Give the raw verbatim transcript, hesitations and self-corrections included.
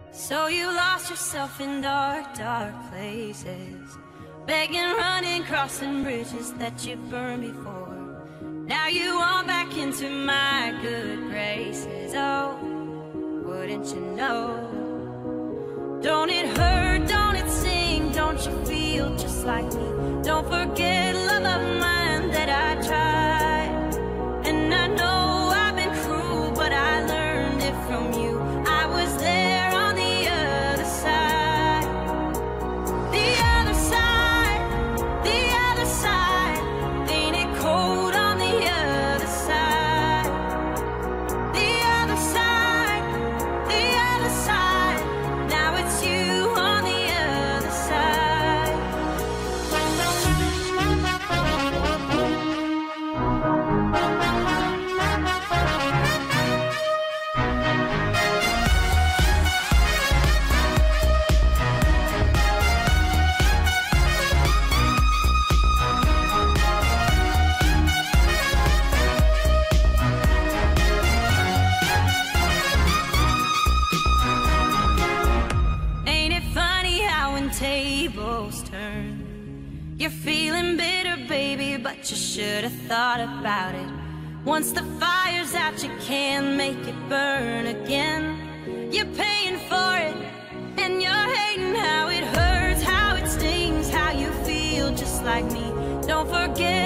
So you lost yourself in dark, dark places, begging, running, crossing bridges that you burned before. Now you want back into my good graces. Oh, wouldn't you know? Don't it hurt, don't it sting, don't you feel just like me? Don't forget, love of mine, that I tried. And I know I've been cruel, but I learned it from you. I was there on the other side. The other side, the other side. Ain't it cold on the other side? The other side, the other side. Now it's you on the other side. Ain't it funny how when tables turn, you're feeling bitter, baby, but you should have thought about it. Once the fire's out, you can't make it burn again. You're paying for it, and you're hating how it hurts, how it stings, how you feel just like me. Don't forget